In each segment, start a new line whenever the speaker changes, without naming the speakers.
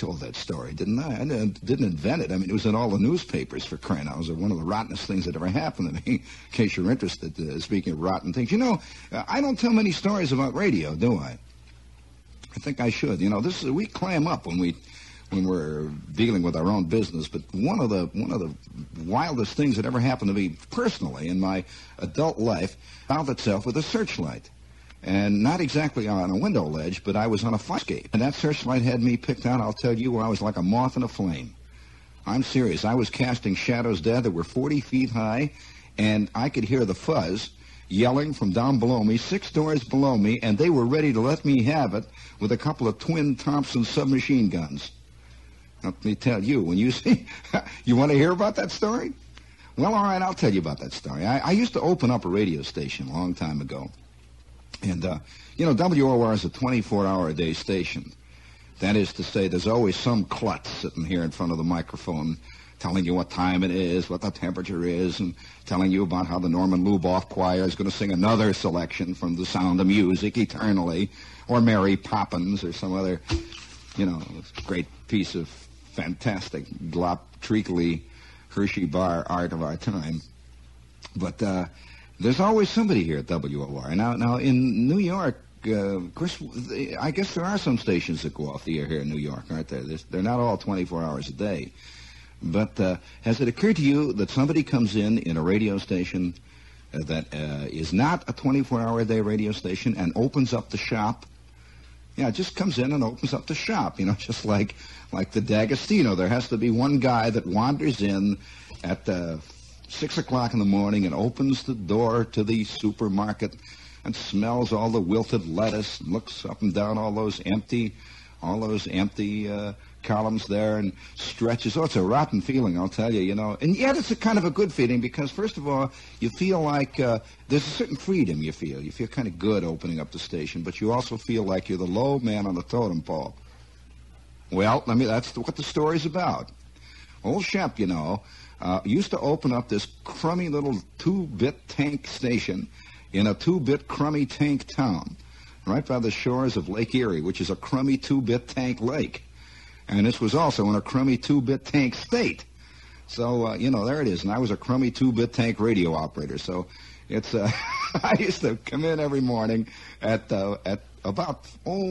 told that story, didn't I? I didn't invent it. I mean, it was in all the newspapers, for crying out. It was one of the rottenest things that ever happened to me, in case you're interested, speaking of rotten things. You know, I don't tell many stories about radio, do I? I think I should. You know, we clam up when we're dealing with our own business, but one of the wildest things that ever happened to me personally in my adult life found itself with a searchlight. And not exactly on a window ledge, but I was on a fire escape. And that searchlight had me picked out, I'll tell you, where I was like a moth in a flame. I'm serious. I was casting shadows there that were 40 feet high, and I could hear the fuzz yelling from down below me, 6 doors below me, and they were ready to let me have it with a couple of twin Thompson submachine guns. Let me tell you, when you see... You want to hear about that story? Well, all right, I'll tell you about that story. I used to open up a radio station a long time ago. And, you know, WOR is a 24-hour-a-day station. That is to say, there's always some klutz sitting here in front of the microphone telling you what time it is, what the temperature is, and telling you about how the Norman Luboff Choir is going to sing another selection from The Sound of Music eternally, or Mary Poppins, or some other, you know, great piece of fantastic, glop, treacly, Hershey bar art of our time. But, there's always somebody here at WOR. Now in New York, Chris, I guess there are some stations that go off the air here in New York, aren't there? They're not all 24 hours a day. But has it occurred to you that somebody comes in a radio station that is not a 24-hour-a-day radio station and opens up the shop? Yeah, it just comes in and opens up the shop, you know, just like the D'Agostino. There has to be one guy that wanders in at 6 o'clock in the morning and opens the door to the supermarket and smells all the wilted lettuce and looks up and down all those empty columns there and stretches. Oh, it's a rotten feeling, I'll tell you, you know. And yet it's a kind of a good feeling because, first of all, you feel like there's a certain freedom you feel. You feel kind of good opening up the station, but you also feel like you're the low man on the totem pole. Well, I mean, that's what the story's about. Old Shep, you know, used to open up this crummy little 2-bit tank station in a 2-bit crummy tank town right by the shores of Lake Erie, which is a crummy 2-bit tank lake. And this was also in a crummy 2-bit tank state. So, you know, there it is. And I was a crummy 2-bit tank radio operator. So it's I used to come in every morning at about,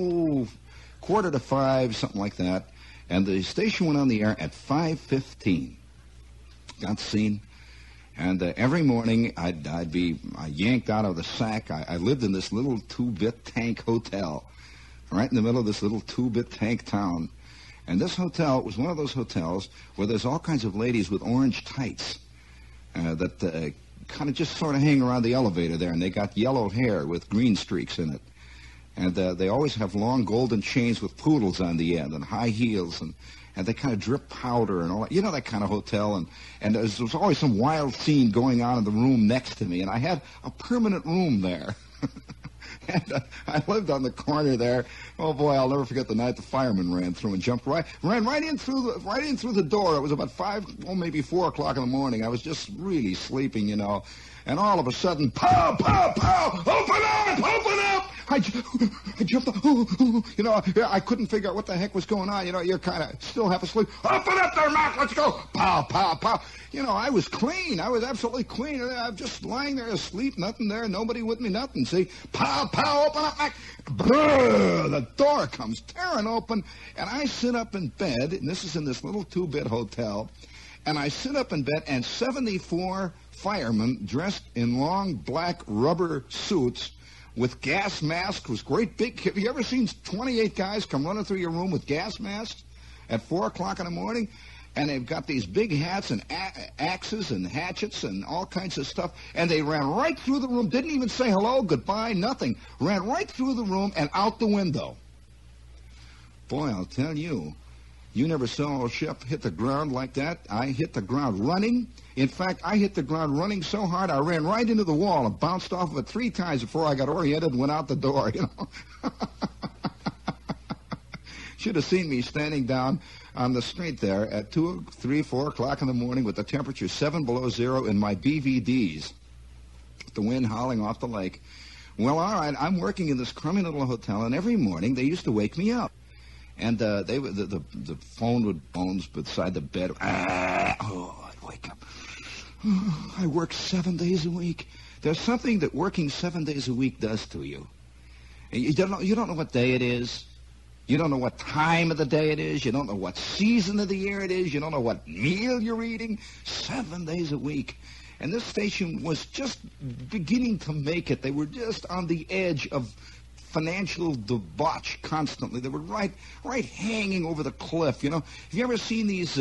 4:45, something like that. And the station went on the air at 5:15. Got the scene. And every morning I'd be yanked out of the sack. I lived in this little 2-bit tank hotel right in the middle of this little 2-bit tank town. And this hotel was one of those hotels where there's all kinds of ladies with orange tights that kind of just sort of hang around the elevator there. And they got yellow hair with green streaks in it. And they always have long golden chains with poodles on the end and high heels, and they kind of drip powder and all that. You know, that kind of hotel. And there was always some wild scene going on in the room next to me. And I had a permanent room there. And I lived on the corner there. Oh, boy, I'll never forget the night the fireman ran through and ran right in through the door. It was about 4 o'clock in the morning. I was just really sleeping, you know. And all of a sudden, pow, pow, pow, open up! I jumped up, you know, I couldn't figure out what the heck was going on. You know, you're kind of still half asleep. Open up there, Mac, let's go. Pow, pow, pow. You know, I was clean. I was absolutely clean. I'm just lying there asleep, nothing there, nobody with me, nothing. See, pow, pow, open up, Mac. Brrr, the door comes tearing open, and I sit up in bed, and this is in this little 2-bit hotel, and I sit up in bed, and 74 firemen dressed in long black rubber suits with gas masks, was great big. Have you ever seen 28 guys come running through your room with gas masks at 4 o'clock in the morning? And they've got these big hats and axes and hatchets and all kinds of stuff. And they ran right through the room, didn't even say hello, goodbye, nothing. Ran right through the room and out the window. Boy, I'll tell you, you never saw old Shep hit the ground like that. I hit the ground running. In fact, I hit the ground running so hard I ran right into the wall and bounced off of it 3 times before I got oriented and went out the door, you know. Should have seen me standing down on the street there at 2, 3, 4 o'clock in the morning with the temperature 7 below zero in my BVDs. The wind howling off the lake. Well, all right, I'm working in this crummy little hotel, and every morning they used to wake me up. And the phone would bones beside the bed. I'd wake up. I work 7 days a week. There's something that working 7 days a week does to you. You don't know what day it is. You don't know what time of the day it is. You don't know what season of the year it is. You don't know what meal you're eating. 7 days a week. And this station was just beginning to make it. They were just on the edge of financial debauch constantly. They were right hanging over the cliff. You know, have you ever seen these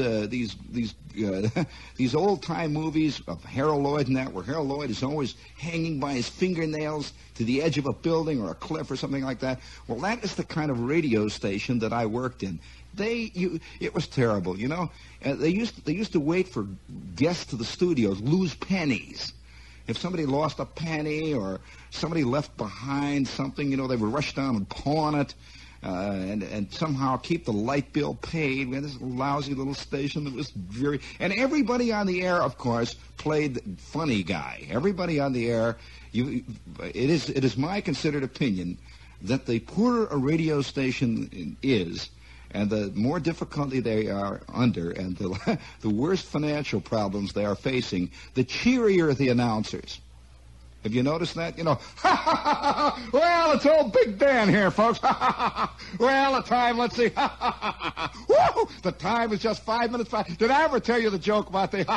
old-time movies of Harold Lloyd and that, where Harold Lloyd is always hanging by his fingernails to the edge of a building or a cliff or something like that? Well, that is the kind of radio station that I worked in. It was terrible, you know. They used to wait for guests to the studios, lose pennies. If somebody lost a penny or somebody left behind something, you know, they would rush down and pawn it and somehow keep the light bill paid. We had this lousy little station that was very... And everybody on the air, of course, played funny guy. Everybody on the air... It is my considered opinion that the poorer a radio station is, and the more difficulty they are under, and the worse financial problems they are facing, the cheerier the announcers. Have you noticed that? You know, well, it's old Big Dan here, folks. Well, the time, let's see. Woo! The time is just 5 minutes past. Did I ever tell you the joke about the...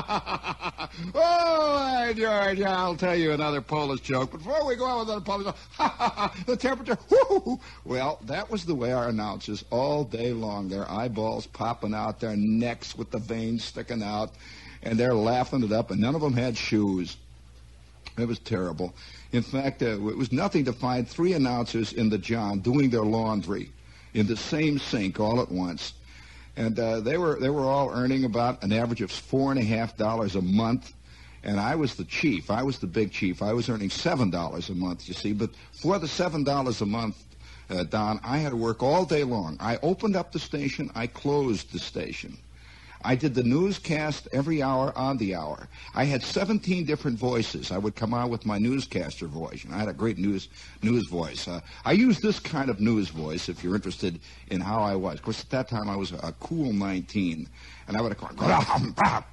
Oh, George, I'll tell you another Polish joke. Before we go on with another Polish joke, the temperature, woo! Well, that was the way our announcers all day long, their eyeballs popping out, their necks with the veins sticking out, and they're laughing it up, and none of them had shoes. It was terrible. In fact, it was nothing to find three announcers in the John doing their laundry in the same sink all at once. And they were all earning about an average of $4.50 a month. And I was the chief. I was the big chief. I was earning $7 a month, you see. But for the $7 a month, Don, I had to work all day long. I opened up the station. I closed the station. I did the newscast every hour on the hour. I had 17 different voices. I would come out with my newscaster voice. And I had a great news voice. I used this kind of news voice, if you're interested in how I was. Of course, at that time, I was a cool 19. And I would have gone...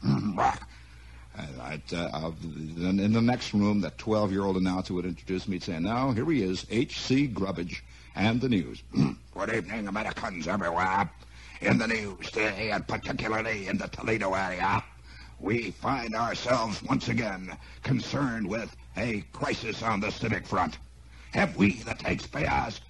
And in the next room, that 12-year-old announcer would introduce me, saying, now, here he is, H.C. Grubbage, and the news. Good evening, Americans everywhere. In the news today, and particularly in the Toledo area, we find ourselves once again concerned with a crisis on the civic front. Have we, the taxpayers,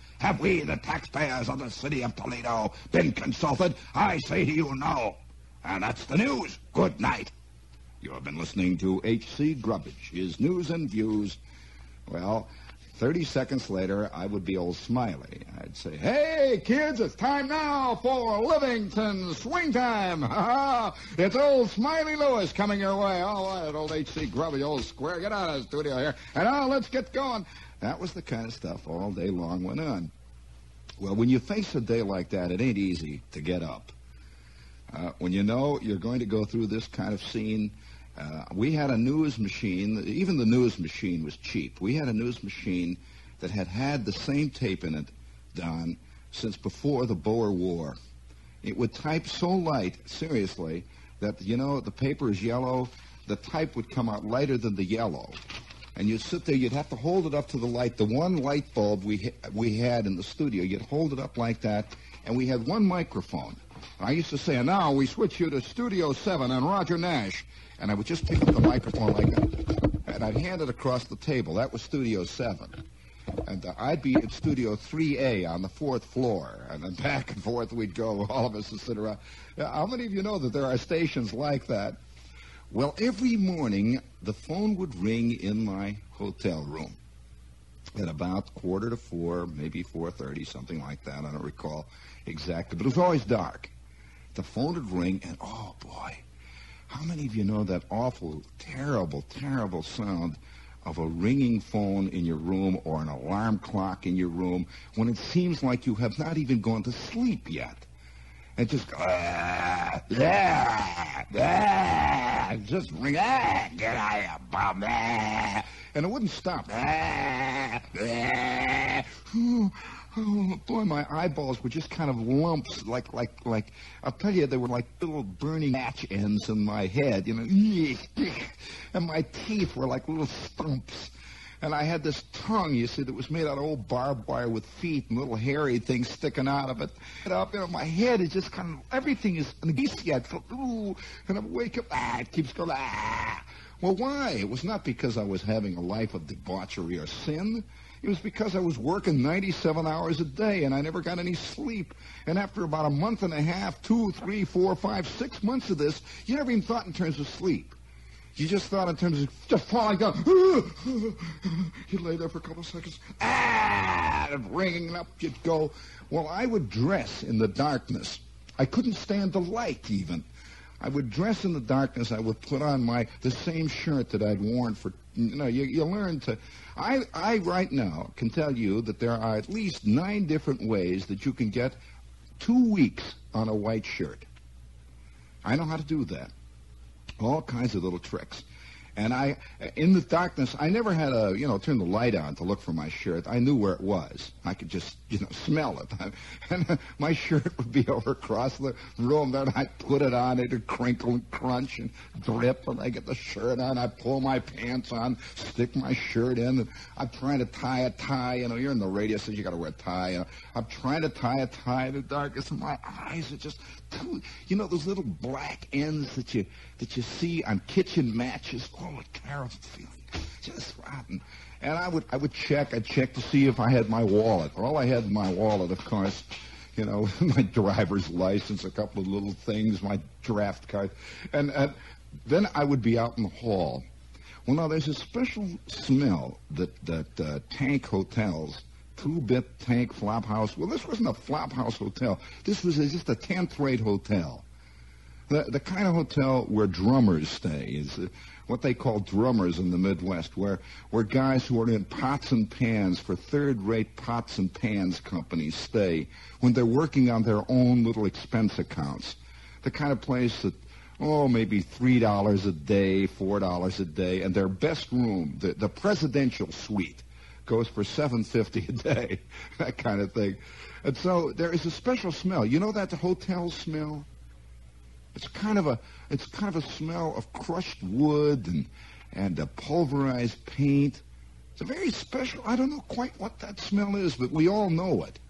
of the city of Toledo, been consulted? I say to you, no. And that's the news. Good night. You have been listening to H.C. Grubbage, his news and views. Well, 30 seconds later, I would be old Smiley. I'd say, hey, kids, it's time now for Livingston Swing Time. It's old Smiley Lewis coming your way. All right, old H.C. Grubby, old square, get out of the studio here. And now let's get going. That was the kind of stuff all day long went on. Well, when you face a day like that, it ain't easy to get up. When you know you're going to go through this kind of scene... we had a news machine. Even the news machine was cheap. We had a news machine that had the same tape in it, Don, since before the Boer War. It would type so light, seriously, that, you know, the paper is yellow. The type would come out lighter than the yellow. And you'd sit there. You'd have to hold it up to the light. The one light bulb we had in the studio, you'd hold it up like that, and we had one microphone. I used to say, and now we switch you to Studio 7 and Roger Nash. And I would just pick up the microphone like that, and I'd hand it across the table. That was Studio 7. And I'd be in Studio 3A on the 4th floor, and then back and forth we'd go, all of us would sit around. How many of you know that there are stations like that? Well, every morning, the phone would ring in my hotel room at about 3:45, maybe 4:30, something like that. I don't recall exactly, but it was always dark. The phone would ring, and oh, boy. How many of you know that awful, terrible, terrible sound of a ringing phone in your room or an alarm clock in your room when it seems like you have not even gone to sleep yet? And just go, just ring, get out of here, Bob, and it wouldn't stop. Oh, boy, my eyeballs were just kind of lumps, like, I'll tell you, they were like little burning match ends in my head, you know, and my teeth were like little stumps. And I had this tongue, you see, that was made out of old barbed wire with feet and little hairy things sticking out of it. And you know, my head is just kind of, everything is greasy. I feel, ooh, and I wake up, it keeps going, Well, why? It was not because I was having a life of debauchery or sin. It was because I was working 97 hours a day, and I never got any sleep. And after about a month and a half, 2, 3, 4, 5, 6 months of this, you never even thought in terms of sleep. You just thought in terms of just falling down. You'd lay there for a couple of seconds. Ringing up, you'd go. Well, I would dress in the darkness. I couldn't stand the light, even. I would dress in the darkness. I would put on the same shirt that I'd worn for, you learn to. I right now can tell you that there are at least 9 different ways that you can get 2 weeks on a white shirt. I know how to do that. All kinds of little tricks. And in the darkness, I never had to, turn the light on to look for my shirt. I knew where it was. I could just, smell it. And my shirt would be over across the room. Then I'd put it on. It'd crinkle and crunch and drip. And I get the shirt on. I'd pull my pants on, stick my shirt in. And I'm trying to tie a tie. You're in the radio, so you got to wear a tie. I'm trying to tie a tie in the darkness. And my eyes are just, those little black ends that you see on kitchen matches. Oh, a terrible feeling. Just rotten. And I'd check to see if I had my wallet. All I had in my wallet, of course, my driver's license, a couple of little things, my draft card. And then I would be out in the hall. Well, now, there's a special smell that tank hotels, 2-bit tank flop house. Well, this wasn't a flop house hotel. This was just a 10th-rate hotel. The kind of hotel where drummers stay is what they call drummers in the Midwest, where guys who are in pots and pans for third-rate pots and pans companies stay when they're working on their own little expense accounts. The kind of place that, maybe $3 a day, $4 a day, and their best room, the presidential suite, goes for $7.50 a day, that kind of thing. And so there is a special smell. You know that the hotel smell? It's kind of a smell of crushed wood and pulverized paint. It's a very special. I don't know quite what that smell is, but we all know it.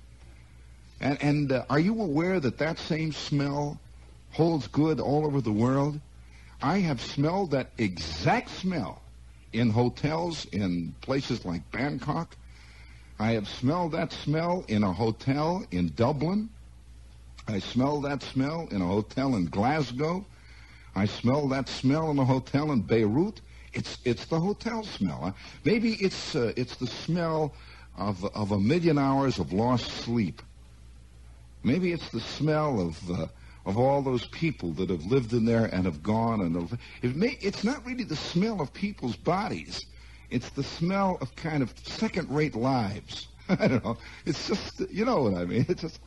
And are you aware that same smell holds good all over the world? I have smelled that exact smell in hotels in places like Bangkok. I have smelled that smell in a hotel in Dublin. I smell that smell in a hotel in Glasgow. I smell that smell in a hotel in Beirut. It's the hotel smell. Maybe it's the smell of 1,000,000 hours of lost sleep. Maybe it's the smell of all those people that have lived in there and have gone. It's not really the smell of people's bodies. It's the smell of kind of second-rate lives. I don't know. It's just, you know what I mean.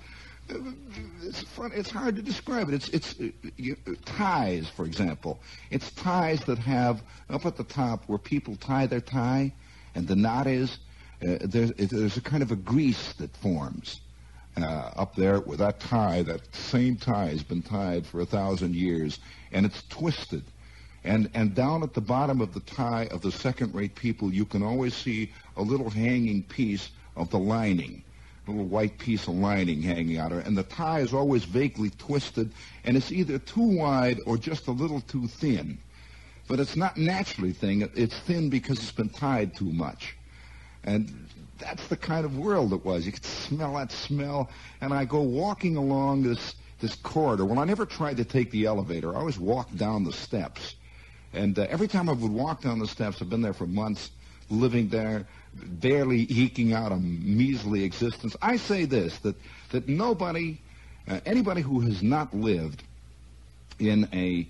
It's fun. It's hard to describe it. It's ties, for example. It's ties that have up at the top where people tie their tie, and the knot is there's a kind of a grease that forms up there with that tie. That same tie has been tied for 1,000 years, and it's twisted. And down at the bottom of the tie of the second-rate people, you can always see a little hanging piece of the lining. A little white piece of lining hanging out of it, and the tie is always vaguely twisted, and it's either too wide or just a little too thin. But it's not naturally thin. It's thin because it's been tied too much. And that's the kind of world it was. You could smell that smell, and I go walking along this corridor. Well, I never tried to take the elevator. I always walked down the steps. And every time I would walk down the steps, I've been there for months, living there, barely eking out a measly existence. I say this, that nobody, anybody who has not lived in a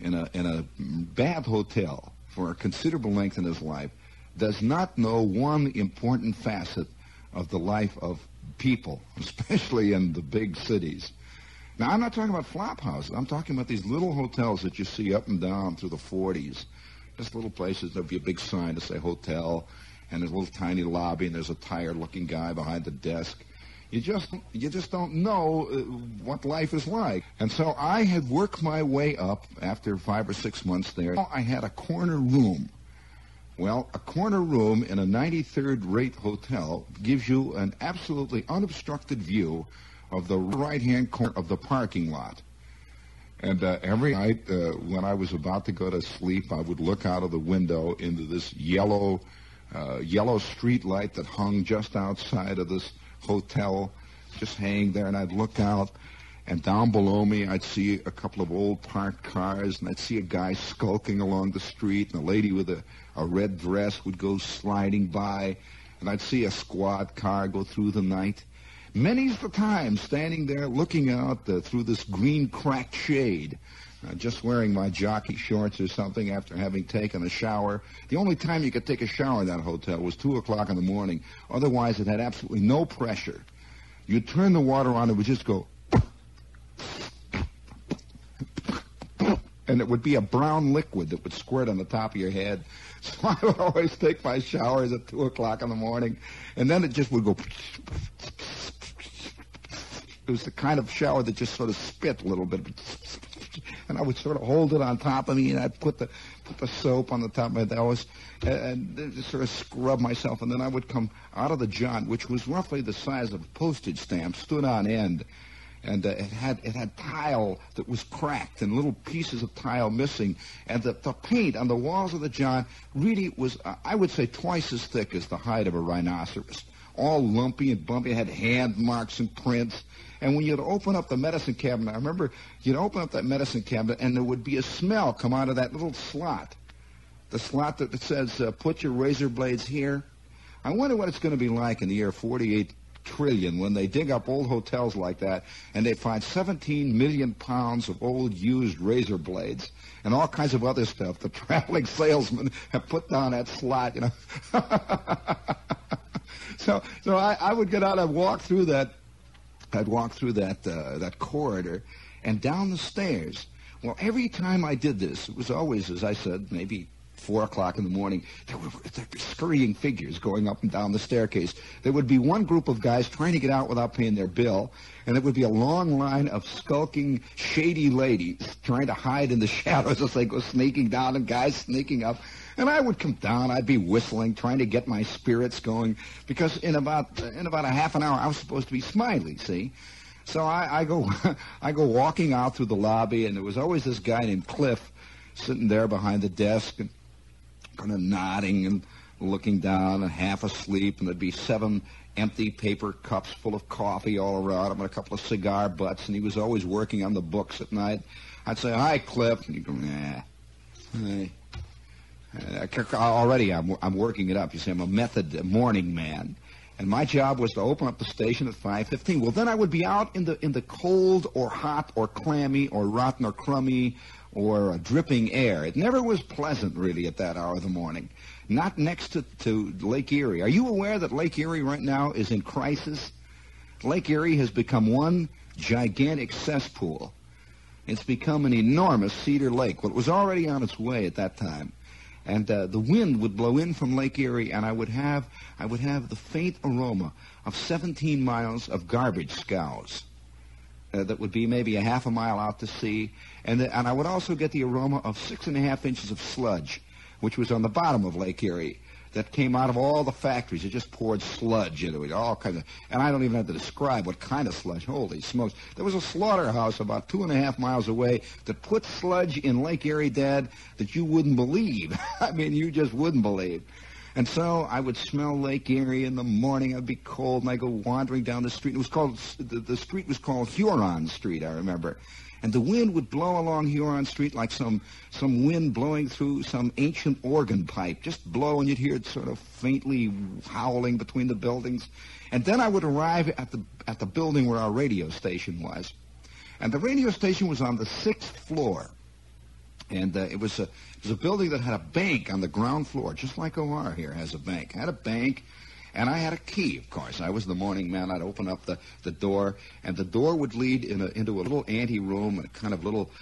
bad hotel for a considerable length in his life does not know one important facet of the life of people, especially in the big cities. Now, I'm not talking about flop houses. I'm talking about these little hotels that you see up and down through the 40s. Just little places. There'll be a big sign to say hotel, and there's a little tiny lobby, and there's a tired-looking guy behind the desk. you just don't know what life is like. And so I had worked my way up after 5 or 6 months there. I had a corner room. Well, a corner room in a 93rd rate hotel gives you an absolutely unobstructed view of the right-hand corner of the parking lot. And every night when I was about to go to sleep, I would look out of the window into this yellow street light that hung just outside of this hotel, just hanging there, and I'd look out, and down below me I'd see a couple of old parked cars, and I'd see a guy skulking along the street, and a lady with a red dress would go sliding by, and I'd see a squad car go through the night. Many's the time standing there looking out through this green cracked shade, just wearing my jockey shorts or something after having taken a shower. The only time you could take a shower in that hotel was 2 o'clock in the morning. Otherwise, it had absolutely no pressure. You'd turn the water on, it would just go, and it would be a brown liquid that would squirt on the top of your head. So I would always take my showers at 2 o'clock in the morning, and then it just would go. It was the kind of shower that just sort of spit a little bit. And I would sort of hold it on top of me, and I'd put the soap on the top of my head and just sort of scrub myself. And then I would come out of the john, which was roughly the size of a postage stamp, stood on end. And it had tile that was cracked and little pieces of tile missing. And the paint on the walls of the john really was, I would say, twice as thick as the hide of a rhinoceros. All lumpy and bumpy. It had hand marks and prints. And when you'd open up the medicine cabinet, I remember you'd open up that medicine cabinet and there would be a smell come out of that little slot. The slot that says, put your razor blades here. I wonder what it's going to be like in the year 48 trillion when they dig up old hotels like that and they find 17 million pounds of old used razor blades and all kinds of other stuff. The traveling salesmen have put down that slot, you know. So I would get out and walk through that. I'd walk through that corridor and down the stairs. Well, every time I did this, it was always, as I said, maybe 4 o'clock in the morning, there were scurrying figures going up and down the staircase. There would be one group of guys trying to get out without paying their bill, and there would be a long line of skulking, shady ladies trying to hide in the shadows as they go sneaking down, and guys sneaking up. And I would come down, I'd be whistling, trying to get my spirits going, because in about a half an hour, I was supposed to be smiley, see? So I go walking out through the lobby, and there was always this guy named Cliff sitting there behind the desk and kind of nodding and looking down and half asleep, and there'd be 7 empty paper cups full of coffee all around him and a couple of cigar butts, and he was always working on the books at night. I'd say, "Hi, Cliff," and he'd go, "Nah." Hey. Already I'm working it up. You see, I'm a morning man. And my job was to open up the station at 5:15. Well, then I would be out in the cold or hot or clammy or rotten or crummy or dripping air. It never was pleasant, really, at that hour of the morning. Not next to Lake Erie. Are you aware that Lake Erie right now is in crisis? Lake Erie has become one gigantic cesspool. It's become an enormous Cedar Lake. Well, it was already on its way at that time. And the wind would blow in from Lake Erie, and I would have the faint aroma of 17 miles of garbage scows that would be maybe a half a mile out to sea, and I would also get the aroma of 6.5 inches of sludge, which was on the bottom of Lake Erie, that came out of all the factories. It just poured sludge into it, all kinds of, and I don't even have to describe what kind of sludge. Holy smokes. There was a slaughterhouse about 2.5 miles away that put sludge in Lake Erie, Dad, that you wouldn't believe. I mean, you just wouldn't believe. And so I would smell Lake Erie in the morning. I'd be cold, and I'd go wandering down the street. It was called, the street was called Huron Street, I remember. And the wind would blow along Huron Street like some wind blowing through some ancient organ pipe. Just blow, and you'd hear it sort of faintly howling between the buildings. And then I would arrive at the building where our radio station was. And the radio station was on the 6th floor. And it was a building that had a bank on the ground floor, just like OR here has a bank. It had a bank, And I had a key, of course. I was the morning man. I'd open up the door, and the door would lead into a little ante-room, a kind of little,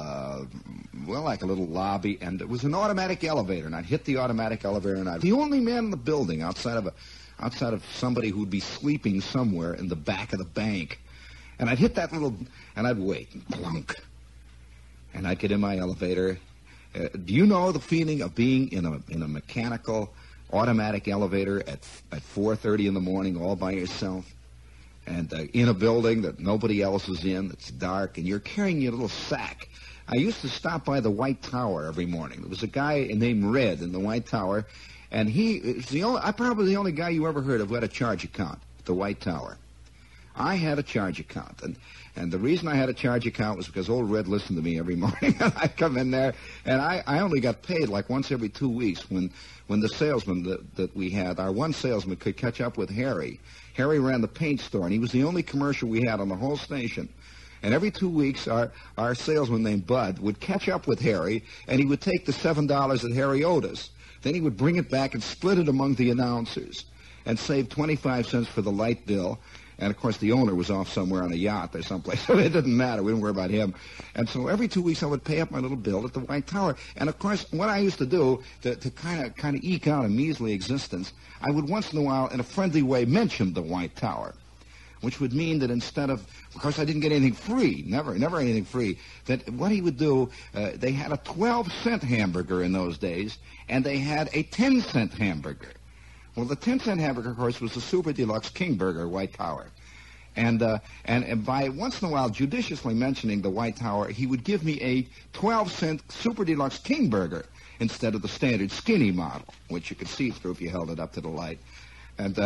like a little lobby, and it was an automatic elevator, and I'd hit the automatic elevator, and I'd be the only man in the building outside of somebody who'd be sleeping somewhere in the back of the bank. And I'd hit that little, and I'd wait, and plunk. And I'd get in my elevator. Do you know the feeling of being in a mechanical, automatic elevator at 4:30 in the morning all by yourself? And in a building that nobody else is in, it's dark, and you're carrying your little sack. I used to stop by the White Tower every morning. There was a guy named Red in the White Tower, and probably the only guy you ever heard of who had a charge account at the White Tower. I had a charge account, and the reason I had a charge account was because old Red listened to me every morning. I'd come in there, and I only got paid like once every 2 weeks when the salesman that we had, our one salesman could catch up with Harry. Harry ran the paint store, and he was the only commercial we had on the whole station. And every 2 weeks, our salesman named Bud would catch up with Harry, and he would take the $7 that Harry owed us. Then he would bring it back and split it among the announcers and save 25 cents for the light bill. And, of course, the owner was off somewhere on a yacht or someplace, so it didn't matter. We didn't worry about him. And so every 2 weeks I would pay up my little bill at the White Tower. And, of course, what I used to do to kind of eke out a measly existence, I would once in a while, in a friendly way, mention the White Tower, which would mean that instead of course, I didn't get anything free, never anything free, that what he would do, they had a 12-cent hamburger in those days, and they had a 10-cent hamburger. Well, the 10-cent hamburger, of course, was the Super Deluxe King Burger, White Tower. And by once in a while judiciously mentioning the White Tower, he would give me a 12-cent Super Deluxe King Burger instead of the standard skinny model, which you could see through if you held it up to the light. And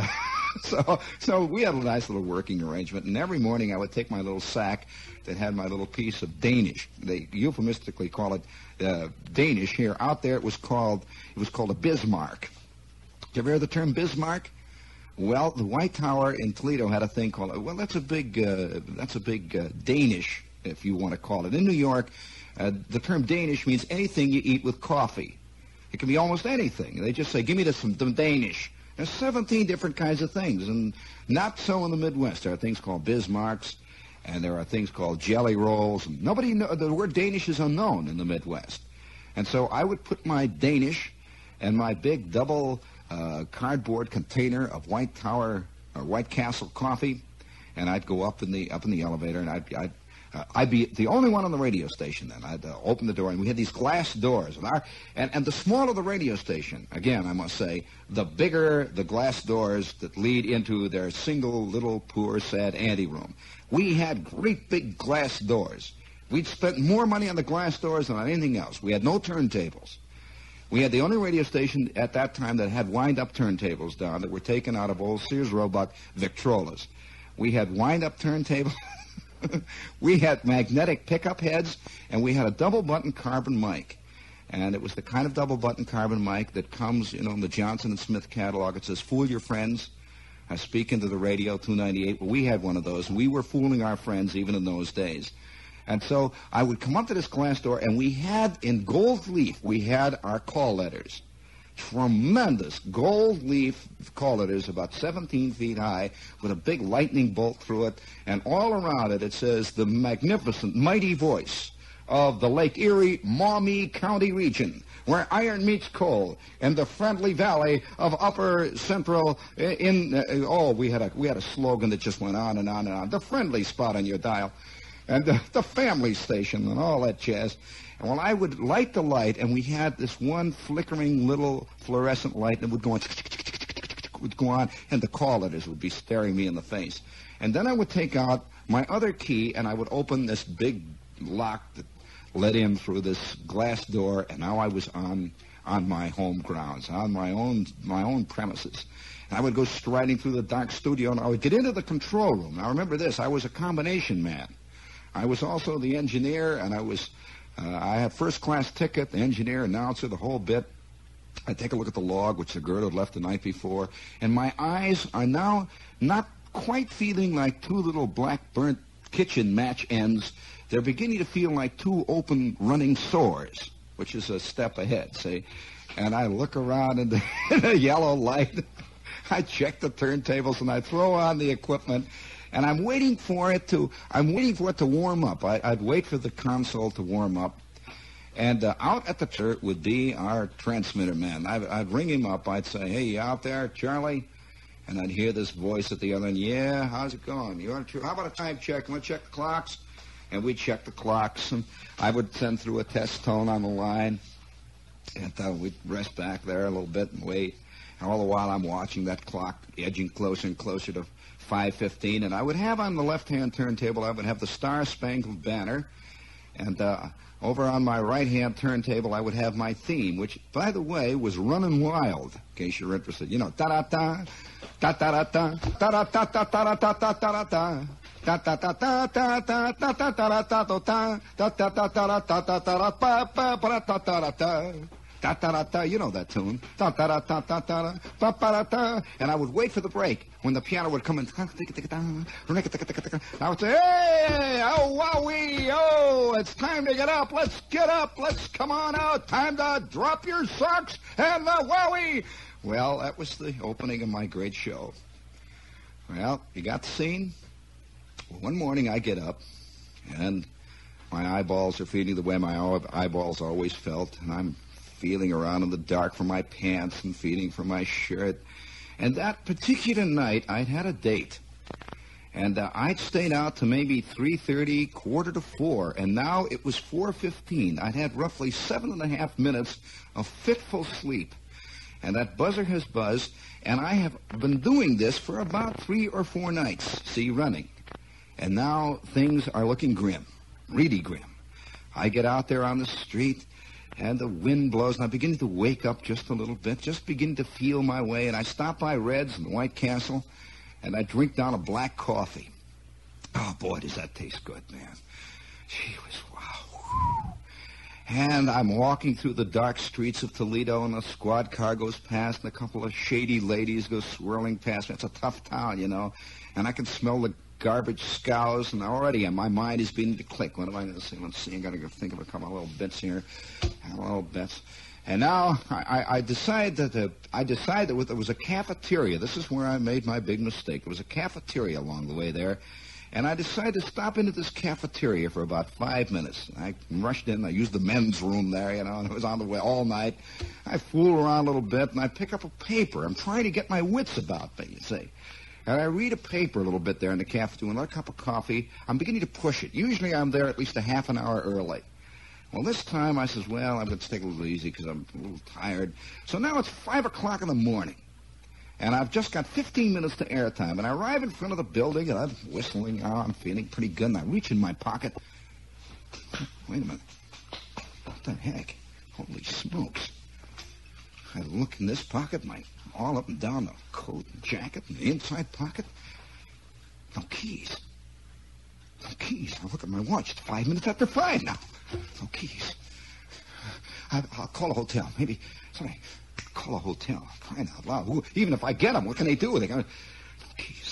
so we had a nice little working arrangement. And every morning I would take my little sack that had my little piece of Danish. They euphemistically call it Danish here. Out there it was called a Bismarck. Did you ever hear the term Bismarck? Well, the White Tower in Toledo had a thing called, that's a big Danish, if you want to call it. In New York, the term Danish means anything you eat with coffee. It can be almost anything. They just say, give me some Danish. There's 17 different kinds of things, and not so in the Midwest. There are things called Bismarcks, and there are things called jelly rolls. And the word Danish is unknown in the Midwest. And so I would put my Danish and my big double cardboard container of White Tower or White Castle coffee, and I'd go up in the elevator, and I'd be the only one on the radio station then. I'd open the door, and we had these glass doors, and the smaller the radio station, again, I must say, the bigger the glass doors that lead into their single little poor sad anteroom. We had great big glass doors. We'd spent more money on the glass doors than on anything else. We had no turntables. We had the only radio station at that time that had wind-up turntables down that were taken out of old Sears Roebuck Victrolas. We had wind-up turntables. We had magnetic pickup heads, and we had a double-button carbon mic. And it was the kind of double-button carbon mic that comes, in the Johnson & Smith catalog. It says, "Fool your friends. I speak into the radio, 298." Well, we had one of those, and we were fooling our friends even in those days. And so I would come up to this glass door, and we had, in gold leaf, we had our call letters. Tremendous gold leaf call letters, about 17 feet high, with a big lightning bolt through it. And all around it, it says, "The magnificent, mighty voice of the Lake Erie, Maumee County region, where iron meets coal, in the friendly valley of Upper Central we had a slogan that just went on and on and on. The friendly spot on your dial. And the family station and all that jazz. And well, I would light the light, and we had this one flickering little fluorescent light that would go on, and the call letters would be staring me in the face. And then I would take out my other key, and I would open this big lock that led in through this glass door, and now I was on my home grounds, on my own premises. And I would go striding through the dark studio, and I would get into the control room. Now remember this, I was a combination man. I was also the engineer, and I had first-class ticket, the engineer, announcer, the whole bit. I'd take a look at the log, which the girl had left the night before, and my eyes are now not quite feeling like two little black burnt kitchen match ends. They're beginning to feel like two open running sores, which is a step ahead, see? And I look around in the yellow light. I check the turntables and I throw on the equipment, and I'm waiting for it to warm up. I'd wait for the console to warm up. And out at the church would be our transmitter man. I'd ring him up. I'd say, "Hey, you out there, Charlie?" And I'd hear this voice at the other end. "Yeah, how's it going? How about a time check? You want to check the clocks?" And we'd check the clocks, and I would send through a test tone on the line. And we'd rest back there a little bit and wait. And all the while I'm watching that clock edging closer and closer to 5:15. And I would have on the left-hand turntable, I would have the Star Spangled Banner. And over on my right-hand turntable, I would have my theme, which, by the way, was Runnin' Wild, in case you're interested. You know, da-da-da, da-da-da-da, da-da-da-da-da-da-da-da-da-da. You know that tune. And I would wait for the break when the piano would come in. I would say, "Hey, oh, wowee, oh, it's time to get up. Let's get up. Let's come on out. Time to drop your socks and the wowee." Well, that was the opening of my great show. Well, you got the scene? Well, one morning I get up, and my eyeballs are feeling the way my eyeballs always felt, and I'm feeling around in the dark for my pants and feeling for my shirt. And that particular night, I'd had a date. And I'd stayed out to maybe 3:30, quarter to 4, and now it was 4:15. I'd had roughly 7.5 minutes of fitful sleep. And that buzzer has buzzed, and I have been doing this for about 3 or 4 nights, running. And now things are looking grim, really grim. I get out there on the street, and the wind blows, and I'm beginning to wake up just a little bit, just beginning to feel my way, and I stop by Red's and White Castle, and I drink down a black coffee. Oh, boy, does that taste good, man. Gee whiz, wow. And I'm walking through the dark streets of Toledo, and a squad car goes past, and a couple of shady ladies go swirling past me. It's a tough town, you know, and I can smell the garbage scows, and already my mind is beginning to click. What am I going to say? Let's see. I got to think of a couple of little bits here. Little bits. And now I decide that there was a cafeteria. This is where I made my big mistake. There was a cafeteria along the way there, and I decided to stop into this cafeteria for about 5 minutes. I rushed in. I used the men's room there, you know, and I was on the way all night. I fool around a little bit, and I pick up a paper. I'm trying to get my wits about me, you see. And I read a paper a little bit there in the cafeteria, another cup of coffee. I'm beginning to push it. Usually I'm there at least a half an hour early. Well, this time I says, well, I'm going to take it a little easy because I'm a little tired. So now it's 5 o'clock in the morning, and I've just got 15 minutes to airtime. And I arrive in front of the building, and I'm whistling. Oh, I'm feeling pretty good, and I reach in my pocket. Wait a minute. What the heck? Holy smokes. I look in this pocket, all up and down the coat and jacket, and the inside pocket. No keys. No keys. I look at my watch. It's 5 minutes after 5 now. No keys. I'll call a hotel. Maybe somebody call a hotel. Crying out loud. Even if I get them, what can they do? They got no keys.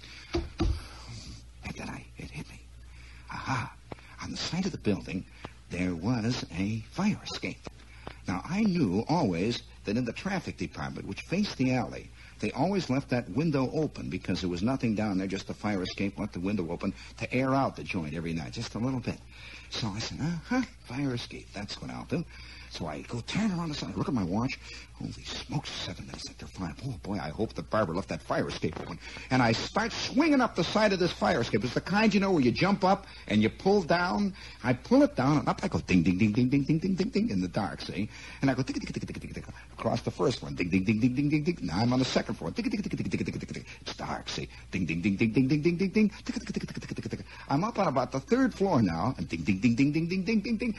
And then it hit me. Aha. On the side of the building, there was a fire escape. Now, I knew always that in the traffic department, which faced the alley, they always left that window open because there was nothing down there, just a fire escape, left the window open to air out the joint every night, just a little bit. So I said, fire escape, that's what I'll do. So I go turn around the side, look at my watch. Holy smokes, 7 minutes after 5. Oh, boy, I hope the barber left that fire escape open. And I start swinging up the side of this fire escape. It's the kind, you know, where you jump up and you pull down. I pull it down, and up I go ding, ding, ding, ding, ding, ding, ding, ding, ding, in the dark, see? And I go ding, ding, ding, ding, ding, ding, across the first one. Ding, ding, ding, ding, ding, ding, ding. Now I'm on the second floor. Ding, ding, ding, ding, ding, ding, ding. It's dark, see? Ding, ding, ding, ding, ding, ding, ding, ding, ding. I'm up on about the third floor now, and ding, ding, ding, ding, ding, ding, ding, ding, ding.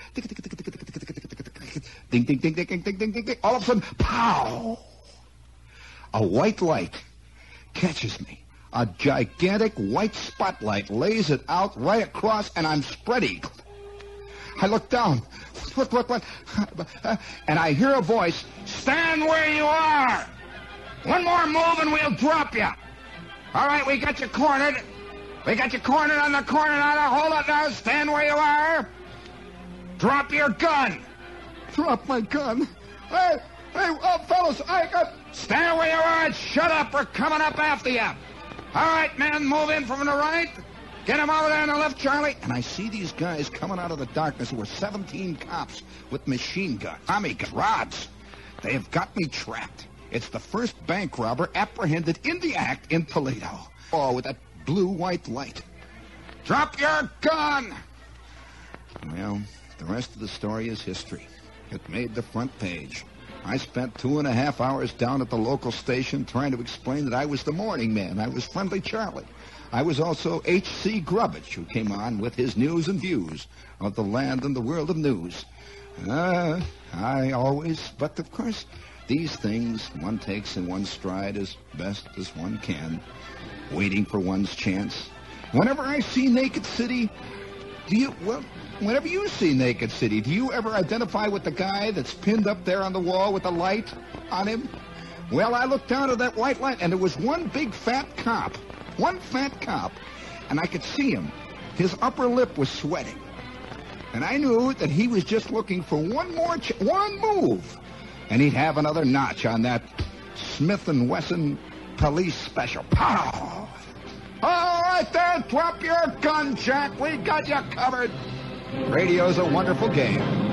Ding, ding, ding, ding, ding, ding, ding, ding, ding. All of a sudden, pow! A white light catches me. A gigantic white spotlight lays it out right across, and I'm spread eagled. I look down. What? And I hear a voice, stand where you are. One more move and we'll drop you. All right, we got you cornered. We got you cornered on the corner now. Hold it now. Stand where you are. Drop your gun. Drop my gun. Hey, fellas, Stand where you are. Shut up. We're coming up after you. All right, men, move in from the right. Get him over there on the left, Charlie. And I see these guys coming out of the darkness who were 17 cops with machine guns, Tommy guns, rods. They have got me trapped. It's the first bank robber apprehended in the act in Toledo. Oh, with that blue-white light. Drop your gun! Well, the rest of the story is history. It made the front page. I spent 2.5 hours down at the local station trying to explain that I was the morning man. I was Friendly Charlie. I was also H.C. Grubbage, who came on with his news and views of the land and the world of news. But of course, these things one takes in one's stride as best as one can, waiting for one's chance. Whenever I see Naked City, whenever you see Naked City, do you ever identify with the guy that's pinned up there on the wall with the light on him? Well, I looked down at that white light, and there was one big fat cop, and I could see him. His upper lip was sweating. And I knew that he was just looking for one move, and he'd have another notch on that Smith & Wesson police special. Pow! All right there, drop your gun, Jack. We got you covered. Radio's a wonderful game.